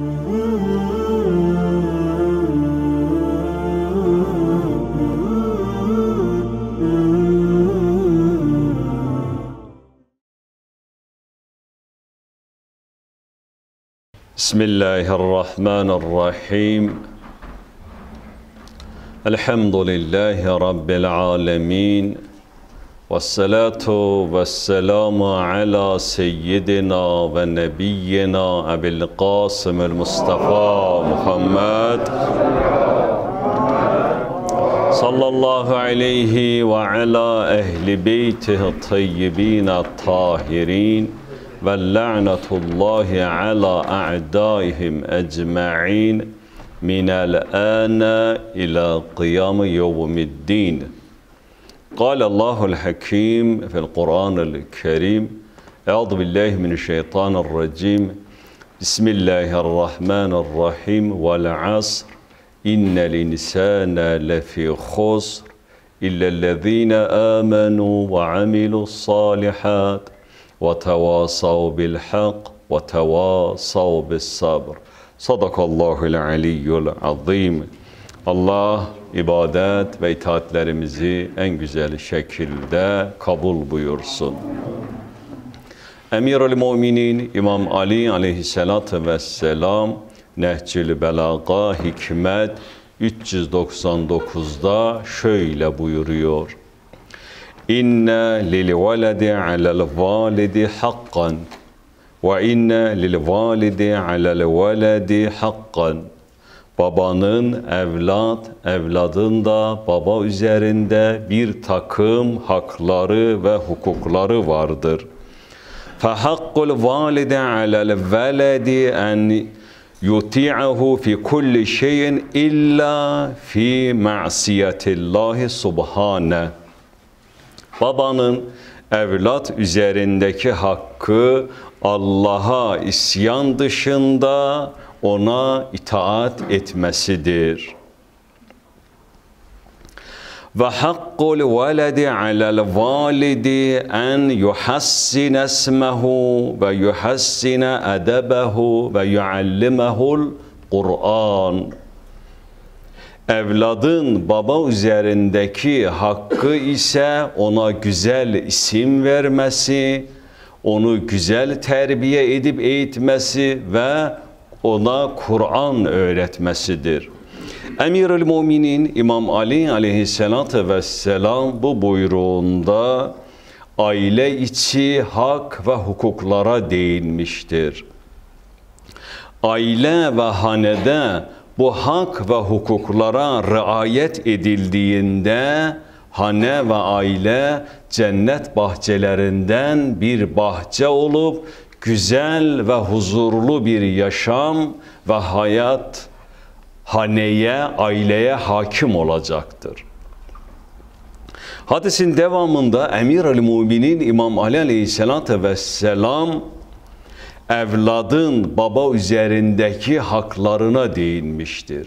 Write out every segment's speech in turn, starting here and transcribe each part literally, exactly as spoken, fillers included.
Bismillahirrahmanirrahim. Elhamdülillahi Rabbil alemin. Vessalatu vesselamu ala seyyidina ve nebiyyina Ebil Kasım'ül Mustafa Muhammed sallallahu aleyhi ve ala ehli beytihi tayyibina tahirin ve la'netullahi ala a'daihim ecma'in minel ana ila kıyam yevmiddin. قال الله الحكيم في القرآن الكريم أعوذ بالله من الشيطان الرجيم بسم الله الرحمن الرحيم والعصر إن الإنسان لفي خسر إلا الذين آمنوا وعملوا الصالحات وتواصوا بالحق وتواصوا بالصبر صدق الله العلي العظيم. Allah ibadet ve itaatlerimizi en güzel şekilde kabul buyursun. Emirül Müminin İmam Ali aleyhissalatü vesselam Nehcül Belaga Hikmet üç yüz doksan dokuzda şöyle buyuruyor. İnne lil veledi alel validi hakkan ve inne lil validi alel veledi hakkan. Babanın evlat, evladın da baba üzerinde bir takım hakları ve hukukları vardır. فَحَقُّ الْوَالِدِ عَلَى الْوَلَدِ اَنْ يُطِيعَهُ فِي كُلِّ شَيْءٍ اِلَّا فِي مَعْصِيَةِ اللّٰهِ سُبْحَانَهُ. Babanın evlat üzerindeki hakkı Allah'a isyan dışında ona itaat etmesidir. Ve hakkul veledi alel validi en yuhassine esmehu ve yuhassine edebehu ve yuallimehul Kur'an. Evladın baba üzerindeki hakkı ise ona güzel isim vermesi, onu güzel terbiye edip eğitmesi ve ona Kur'an öğretmesidir. Emirül Müminin İmam Ali aleyhissalatü vesselam bu buyruğunda aile içi hak ve hukuklara değinmiştir. Aile ve hanede bu hak ve hukuklara riayet edildiğinde hane ve aile cennet bahçelerinden bir bahçe olup güzel ve huzurlu bir yaşam ve hayat haneye, aileye hakim olacaktır. Hadisin devamında Emirül Müminin İmam Ali aleyhissalatü vesselam evladın baba üzerindeki haklarına değinmiştir.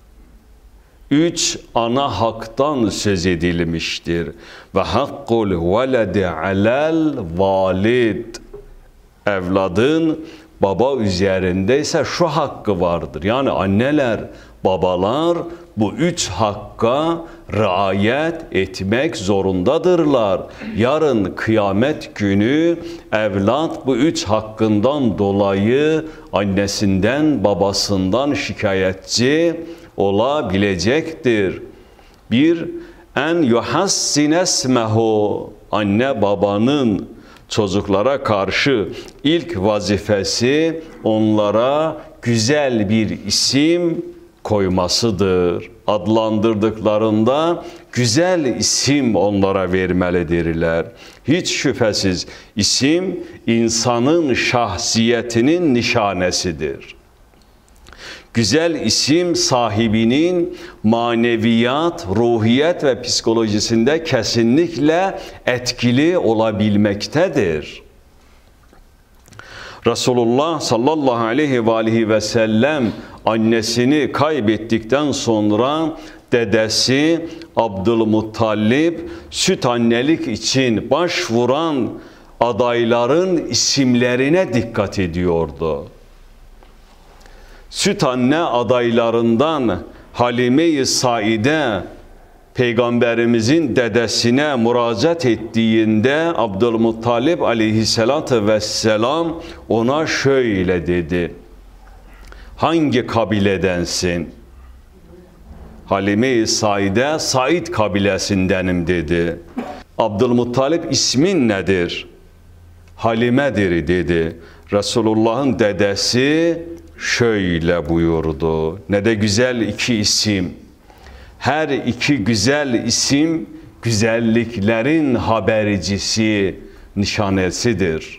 Üç ana haktan söz edilmiştir. Ve hakkul veledi alel valid. Evladın baba üzerinde ise şu hakkı vardır. Yani anneler, babalar bu üç hakka riayet etmek zorundadırlar. Yarın kıyamet günü evlat bu üç hakkından dolayı annesinden, babasından şikayetçi olabilecektir. Bir, en yuhassine esmehu. Anne babanın çocuklara karşı ilk vazifesi onlara güzel bir isim koymasıdır. Adlandırdıklarında güzel isim onlara vermelidirler. Hiç şüphesiz isim insanın şahsiyetinin nişanesidir. Güzel isim sahibinin maneviyat, ruhiyet ve psikolojisinde kesinlikle etkili olabilmektedir. Resulullah sallallahu aleyhi ve aleyhi ve sellem annesini kaybettikten sonra dedesi Abdülmuttalib süt annelik için başvuran adayların isimlerine dikkat ediyordu. süt anne adaylarından Halime-i Saide Peygamberimizin dedesine müracaat ettiğinde Abdülmuttalib aleyhissalatü vesselam ona şöyle dedi: hangi kabiledensin? Halime-i Saide, Said kabilesindenim dedi. Abdülmuttalib, ismin nedir? Halime'dir dedi. Resulullah'ın dedesi şöyle buyurdu. Ne de güzel iki isim. Her iki güzel isim güzelliklerin habercisi, nişanesidir.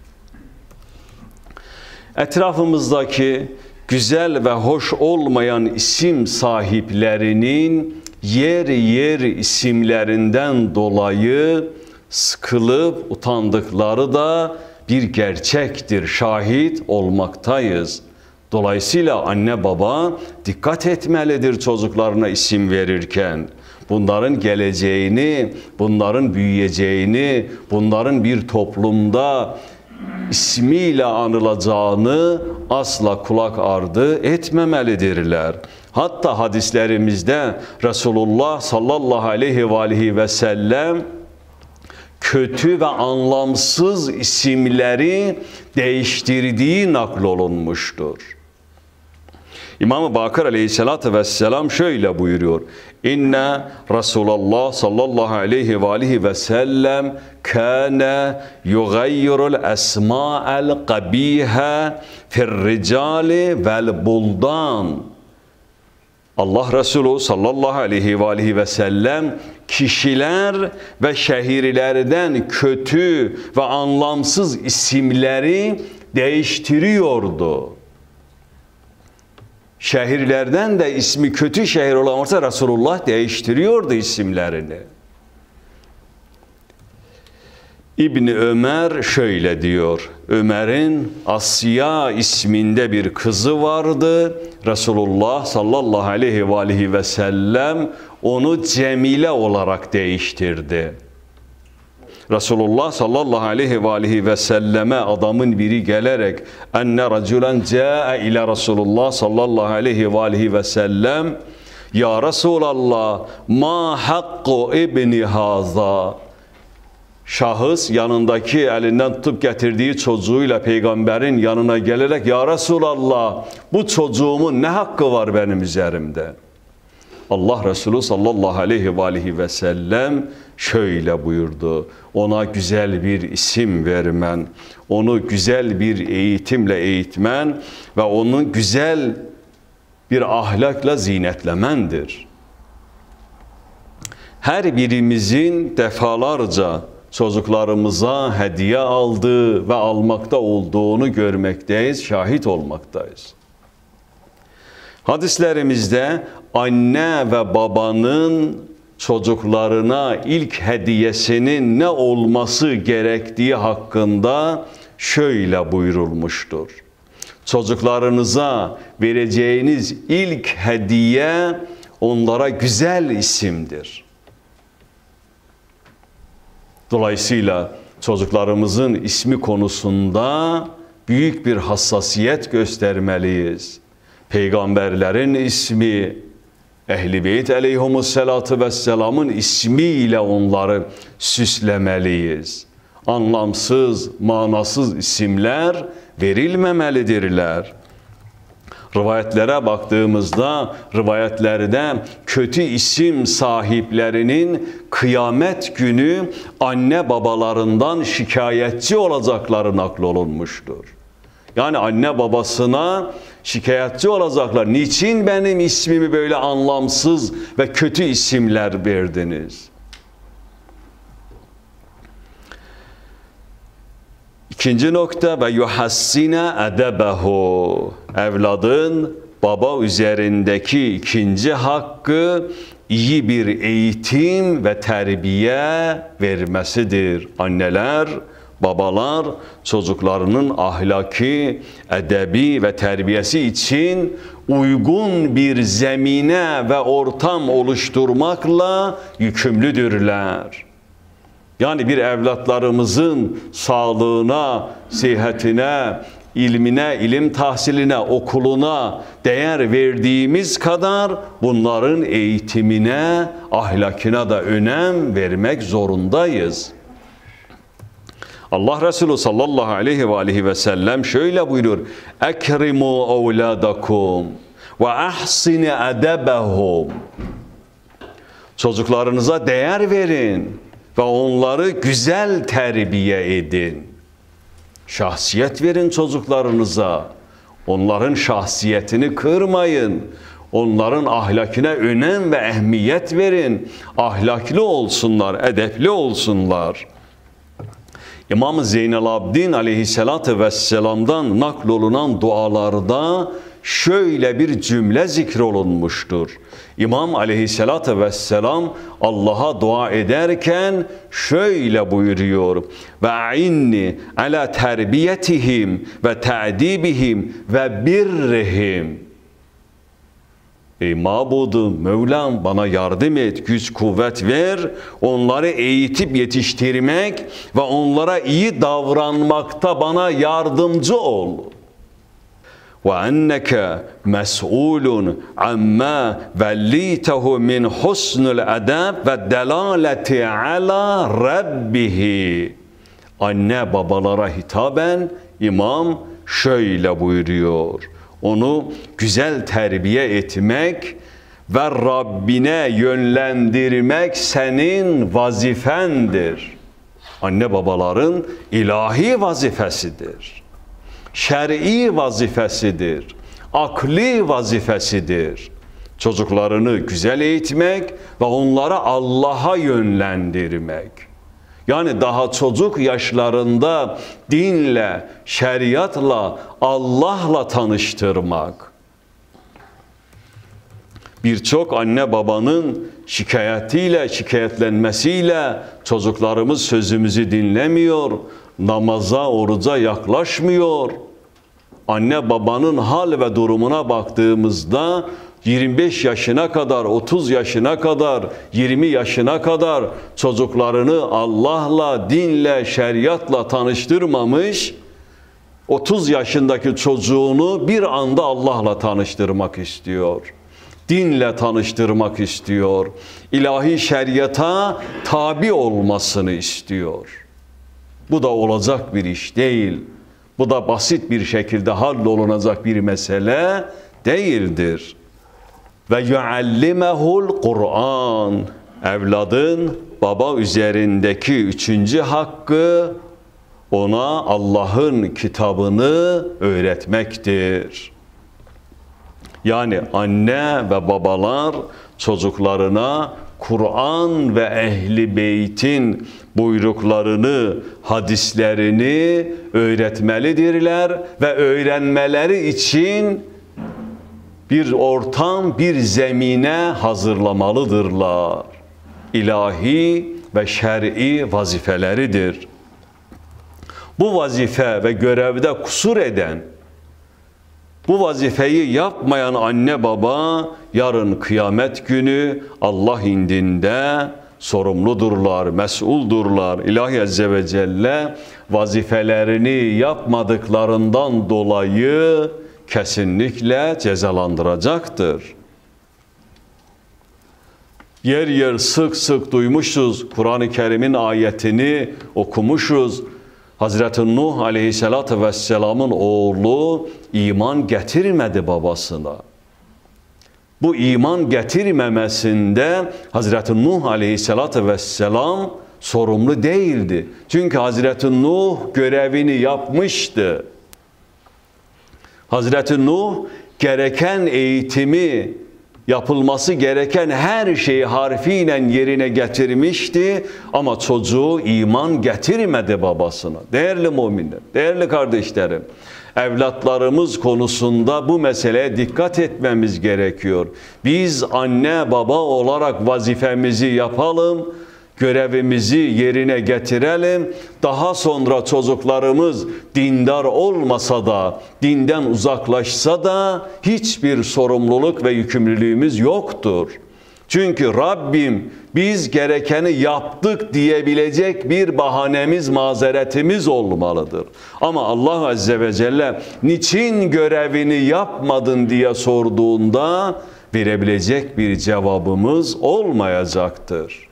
Etrafımızdaki güzel ve hoş olmayan isim sahiplerinin yer yer isimlerinden dolayı sıkılıp utandıkları da bir gerçektir, şahit olmaktayız. Dolayısıyla anne baba dikkat etmelidir çocuklarına isim verirken. Bunların geleceğini, bunların büyüyeceğini, bunların bir toplumda ismiyle anılacağını asla kulak ardı etmemelidirler. Hatta hadislerimizde Resulullah sallallahu aleyhi ve aleyhi ve sellem kötü ve anlamsız isimleri değiştirdiği naklolunmuştur. İmam-ı Bakır aleyhissalatü vesselam şöyle buyuruyor: İnne Resulullah sallallahu aleyhi ve aleyhi ve sellem kâne yugayyirul esma'el kabihe firricali vel buldan. Allah Resulü sallallahu aleyhi ve aleyhi ve sellem kişiler ve şehirlerden kötü ve anlamsız isimleri değiştiriyordu. Şehirlerden de ismi kötü şehir olan varsa Resulullah değiştiriyordu isimlerini. İbni Ömer şöyle diyor: Ömer'in Asya isminde bir kızı vardı. Resulullah sallallahu aleyhi ve aleyhi ve sellem onu Cemile olarak değiştirdi. Resulullah sallallahu aleyhi ve aleyhi ve selleme adamın biri gelerek enne raculen ca'e ila Resulullah sallallahu aleyhi ve aleyhi ve sellem ya Resulallah ma hakku ibni haza. Şahıs yanındaki elinden tutup getirdiği çocuğuyla peygamberin yanına gelerek ya Resulallah bu çocuğumun ne hakkı var benim üzerimde? Allah Resulü sallallahu aleyhi ve aleyhi ve sellem şöyle buyurdu: ona güzel bir isim vermen, onu güzel bir eğitimle eğitmen ve onu güzel bir ahlakla zinetlemendir. Her birimizin defalarca çocuklarımıza hediye aldığı ve almakta olduğunu görmekteyiz, şahit olmaktayız. Hadislerimizde anne ve babanın çocuklarına ilk hediyesinin ne olması gerektiği hakkında şöyle buyurulmuştur: çocuklarınıza vereceğiniz ilk hediye onlara güzel isimdir. Dolayısıyla çocuklarımızın ismi konusunda büyük bir hassasiyet göstermeliyiz. Peygamberlerin ismi, Ehl-i Beyt aleyhimussalatu vesselamın ismiyle onları süslemeliyiz. Anlamsız, manasız isimler verilmemelidirler. Rivayetlere baktığımızda, rivayetlerde kötü isim sahiplerinin kıyamet günü anne babalarından şikayetçi olacakları naklolunmuştur. Yani anne babasına şikayetçi olacaklar. Niçin benim ismimi böyle anlamsız ve kötü isimler verdiniz? İkinci nokta ve yuhassine edebehu. Evladın baba üzerindeki ikinci hakkı iyi bir eğitim ve terbiye vermesidir. Anneler, babalar çocuklarının ahlaki, edebi ve terbiyesi için uygun bir zemine ve ortam oluşturmakla yükümlüdürler. Yani bir evlatlarımızın sağlığına, sıhhatine, ilmine, ilim tahsiline, okuluna değer verdiğimiz kadar bunların eğitimine, ahlakına da önem vermek zorundayız. Allah Resulü sallallahu aleyhi ve aleyhi ve sellem şöyle buyurur: "Ekrimu evladakum ve ahsini edebehum." Çocuklarınıza değer verin ve onları güzel terbiye edin. Şahsiyet verin çocuklarınıza. Onların şahsiyetini kırmayın. Onların ahlakına önem ve ehemmiyet verin. Ahlaklı olsunlar, edepli olsunlar. İmam Zeynel Abidin aleyhissalatü vesselam'dan naklolunan dualarda şöyle bir cümle zikrolunmuştur. İmam aleyhissalatü vesselam Allah'a dua ederken şöyle buyuruyor: "Ve a'inni ala terbiyetihim ve ta'dibihim ve birrihim." Ey mabudum, Mevlam, bana yardım et, güç kuvvet ver, onları eğitip yetiştirmek ve onlara iyi davranmakta bana yardımcı ol. وَاَنَّكَ مَسْئُولٌ عَمَّا وَلِّيْتَهُ مِنْ حُسْنُ الْاَدَبِ وَالدَّلَالَةِ عَلَى رَبِّهِ. Anne babalara hitaben İmam şöyle buyuruyor: onu güzel terbiye etmek ve Rabbine yönlendirmek senin vazifendir. Anne babaların ilahi vazifesidir. Şer'i vazifesidir. Akli vazifesidir. Çocuklarını güzel eğitmek ve onları Allah'a yönlendirmek. Yani daha çocuk yaşlarında dinle, şeriatla, Allah'la tanıştırmak. Birçok anne babanın şikayetiyle, şikayetlenmesiyle çocuklarımız sözümüzü dinlemiyor, namaza, oruca yaklaşmıyor. Anne babanın hal ve durumuna baktığımızda yirmi beş yaşına kadar, otuz yaşına kadar, yirmi yaşına kadar çocuklarını Allah'la, dinle, şeriatla tanıştırmamış, otuz yaşındaki çocuğunu bir anda Allah'la tanıştırmak istiyor. Dinle tanıştırmak istiyor. İlahi şeriata tabi olmasını istiyor. Bu da olacak bir iş değil. Bu da basit bir şekilde hallolunacak bir mesele değildir. Ve yuallimehul Kur'an. Evladın baba üzerindeki üçüncü hakkı ona Allah'ın kitabını öğretmektir. Yani anne ve babalar çocuklarına Kur'an ve Ehl-i Beyt'in buyruklarını, hadislerini öğretmelidirler ve öğrenmeleri için bir ortam, bir zemine hazırlamalıdırlar. İlahi ve şer'i vazifeleridir. Bu vazife ve görevde kusur eden, bu vazifeyi yapmayan anne baba yarın kıyamet günü Allah indinde sorumludurlar, mesuldurlar. İlahi Azze ve Celle vazifelerini yapmadıklarından dolayı kesinlikle cezalandıracaktır. Yer yer sık sık duymuşuz, Kur'an-ı Kerim'in ayetini okumuşuz. Hazreti Nuh aleyhissalatü vesselamın oğlu iman getirmedi babasına. Bu iman getirmemesinde Hazreti Nuh aleyhissalatü vesselam sorumlu değildi. Çünkü Hazreti Nuh görevini yapmıştı. Hazreti Nuh gereken eğitimi, yapılması gereken her şeyi harfiyle yerine getirmişti ama çocuğu iman getirmedi babasına. Değerli müminler, değerli kardeşlerim, evlatlarımız konusunda bu meseleye dikkat etmemiz gerekiyor. Biz anne baba olarak vazifemizi yapalım, görevimizi yerine getirelim. Daha sonra çocuklarımız dindar olmasa da, dinden uzaklaşsa da hiçbir sorumluluk ve yükümlülüğümüz yoktur. Çünkü Rabbim biz gerekeni yaptık diyebilecek bir bahanemiz, mazeretimiz olmalıdır. Ama Allah Azze ve Celle niçin görevini yapmadın diye sorduğunda verebilecek bir cevabımız olmayacaktır.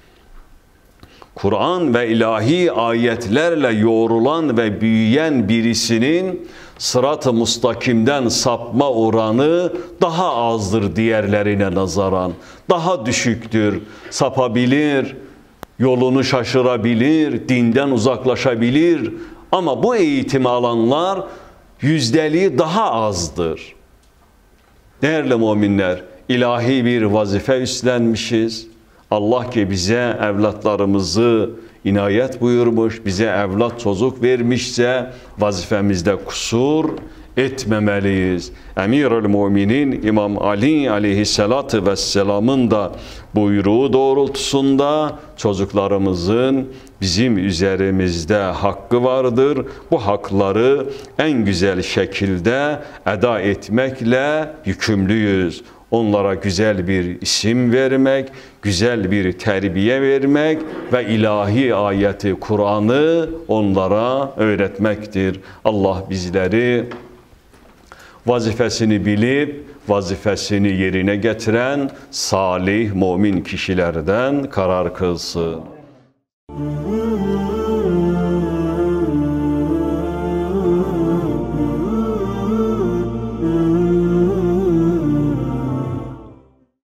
Kur'an ve ilahi ayetlerle yoğrulan ve büyüyen birisinin sırat-ı mustakimden sapma oranı daha azdır diğerlerine nazaran. Daha düşüktür. Sapabilir, yolunu şaşırabilir, dinden uzaklaşabilir. Ama bu eğitimi alanlar yüzdeliği daha azdır. Değerli müminler, ilahi bir vazife üstlenmişiz. Allah ki bize evlatlarımızı inayet buyurmuş, bize evlat çocuk vermişse vazifemizde kusur etmemeliyiz. Emirül Müminin İmam Ali aleyhissalatü vesselamın da buyruğu doğrultusunda çocuklarımızın bizim üzerimizde hakkı vardır. Bu hakları en güzel şekilde eda etmekle yükümlüyüz. Onlara güzel bir isim vermek, güzel bir terbiye vermek ve ilahi ayeti, Kur'an'ı onlara öğretmektir. Allah bizleri vazifesini bilip, vazifesini yerine getiren salih, mümin kişilerden karar kılsın.